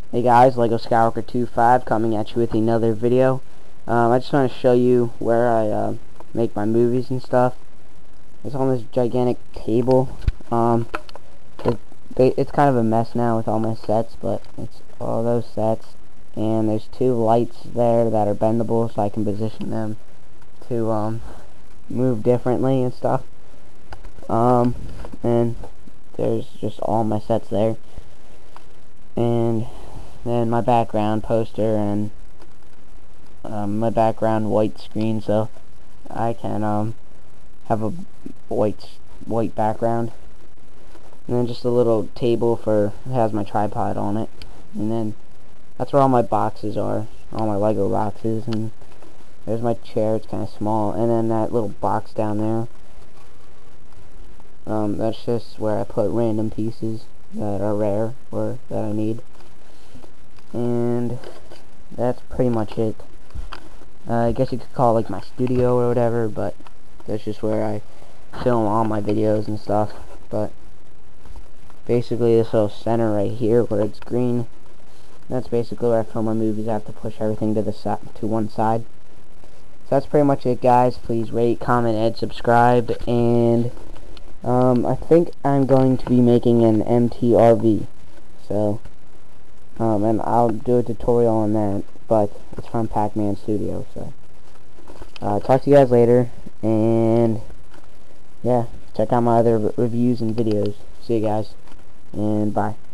Hey guys, Lego Skywalker 2.5 coming at you with another video. I just want to show you where I make my movies and stuff. It's on this gigantic table. It's kind of a mess now with all my sets, but it's all those sets. And there's two lights there that are bendable, so I can position them to move differently and stuff. And there's just all my sets there. And then my background poster and my background white screen, so I can have a white background. And then just a little table for has my tripod on it. And then that's where all my boxes are, all my Lego boxes. And there's my chair, it's kind of small. And then that little box down there, that's just where I put random pieces that are rare or that I need. And that's pretty much it. I guess you could call it like my studio or whatever, but that's just where I film all my videos and stuff. But basically this little center right here where it's green, that's basically where I film my movies. I have to push everything to one side. So that's pretty much it, guys. Please rate, comment, and subscribe. And I think I'm going to be making an MTRV. So and I'll do a tutorial on that, but it's from Pac-Man Studio. So talk to you guys later, and yeah, check out my other reviews and videos. See you guys, and bye.